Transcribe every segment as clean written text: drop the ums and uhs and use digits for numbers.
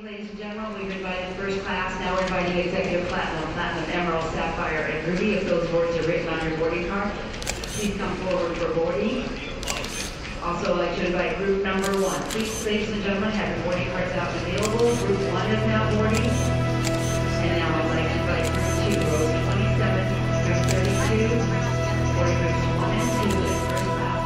ladies and gentlemen. We've invited first class, now we're inviting executive platinum, emerald, sapphire, and ruby. If those words are written on your boarding card, please come forward for boarding. Also, I'd like to invite group number 1. Please, ladies and gentlemen, have your boarding cards out and available. Group 1 is now boarding. And now I'd like to invite group 2, rows 27 through 32, boarding groups 1 and 2 in first class.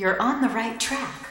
You're on the right track.